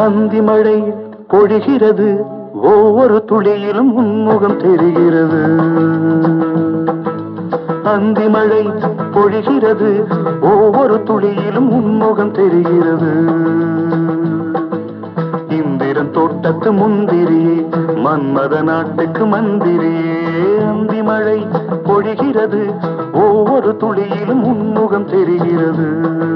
அந்தி மழை பொழிகிறது, ஒவ்வொரு துளியிலும் உன்முகம் தெரிகிறது. அந்தி மழை பொழிகிறது, ஒவ்வொரு துளியிலும் உன்முகம் தெரிகிறது. இந்திரன் தோட்டத்து முந்திரியே, மன்மத நாட்டுக்கு மந்திரியே. அந்தி மழை பொழிகிறது, ஒவ்வொரு துளியிலும் உன்முகம் தெரிகிறது.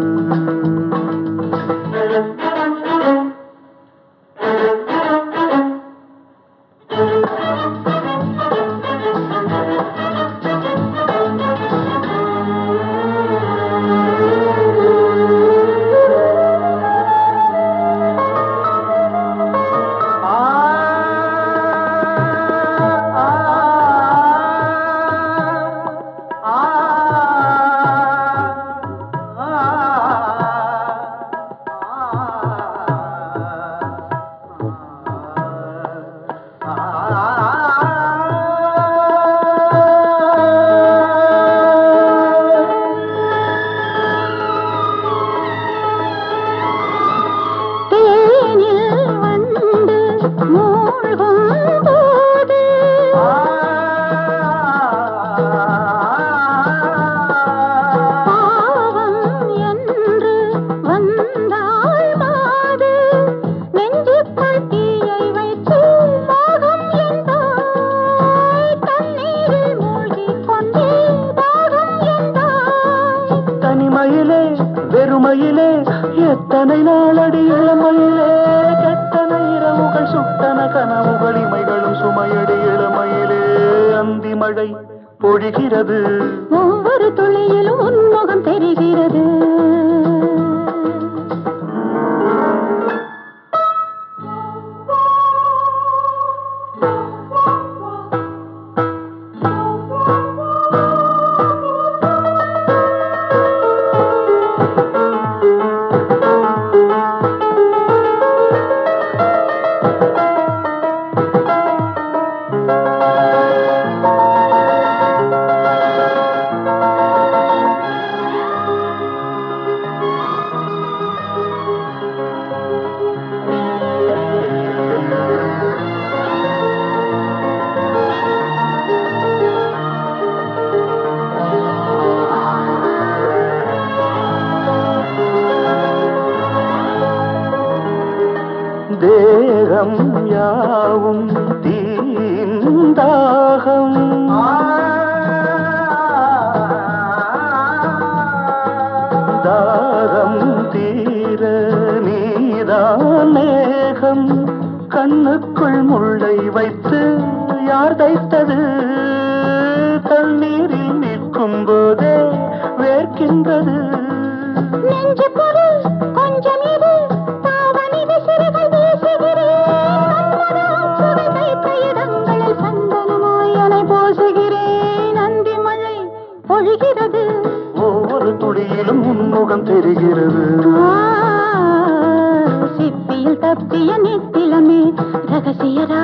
வெறுமையிலே எத்தனை நாளடி இளமையிலே, கெட்டன இரவுகள் சுட்டன கனவுகள் இமைகளும் சுமையடி இளமையிலே. அந்தி மழை பொழிகிறது, ஒவ்வொரு துளியிலும் உன்முகம் தெரிகிறது. தேகம் யாவும் தீந்தாகம், தாகம் தீர நீதான் மேகம். கண்ணுக்குள் முள்ளை வைத்து யார் தைத்தது, தண்ணீரில் நிற்கும் போதே வேர்க்கின்றது. நெஞ்சு பொருள் கொஞ்சம் இது, தாவணிது சிறுகள் வீசுகிறேன். தைத்த இடங்களில் சந்தனமாய் அணை போசுகிறேன். அந்தி மழை பொழிகிறது, ஒவ்வொரு துளியிலும் உன்முகம் தெரிகிறது. சிப்பியில் தப்பிய நித்திலமே ரகசிய